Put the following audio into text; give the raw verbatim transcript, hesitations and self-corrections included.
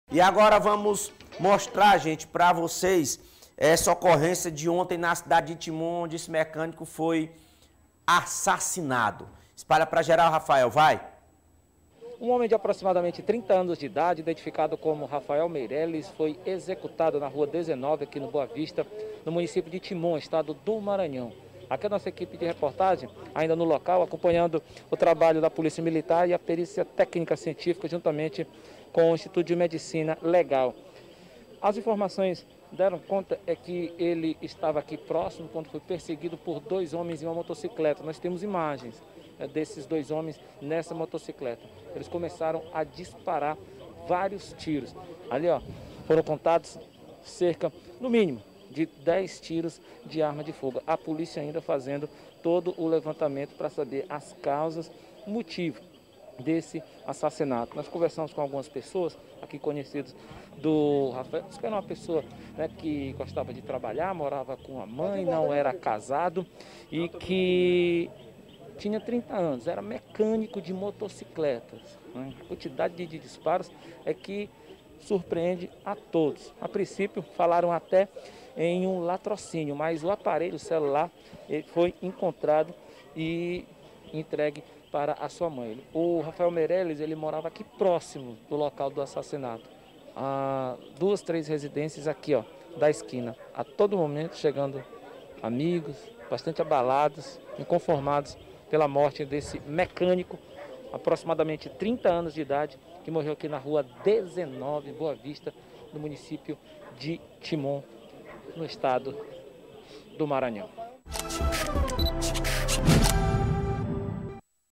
E agora vamos mostrar, gente, para vocês essa ocorrência de ontem na cidade de Timon, onde esse mecânico foi assassinado. Espalha para geral, Rafael, vai. Um homem de aproximadamente trinta anos de idade, identificado como Rafael Meirelles, foi executado na rua dezenove, aqui no Boa Vista, no município de Timon, estado do Maranhão. Aqui a nossa equipe de reportagem, ainda no local, acompanhando o trabalho da Polícia Militar e a perícia técnica científica, juntamente com o Instituto de Medicina Legal. As informações deram conta é que ele estava aqui próximo quando foi perseguido por dois homens em uma motocicleta. Nós temos imagens é, desses dois homens nessa motocicleta. Eles começaram a disparar vários tiros. Ali, ó, foram contados cerca, no mínimo, de dez tiros de arma de fogo. A polícia ainda fazendo todo o levantamento para saber as causas, o motivo desse assassinato. Nós conversamos com algumas pessoas aqui conhecidas do Rafael, que era uma pessoa, né, que gostava de trabalhar, morava com a mãe, não era casado e que tinha trinta anos, era mecânico de motocicletas. Né? A quantidade de, de disparos é que surpreende a todos. A princípio falaram até em um latrocínio, mas o aparelho celular ele foi encontrado e entregue para a sua mãe. O Rafael Meirelles, ele morava aqui próximo do local do assassinato. Há duas, três residências aqui, ó, da esquina. A todo momento chegando amigos, bastante abalados, inconformados pela morte desse mecânico, aproximadamente trinta anos de idade, que morreu aqui na rua dezenove, Boa Vista, no município de Timon, no estado do Maranhão.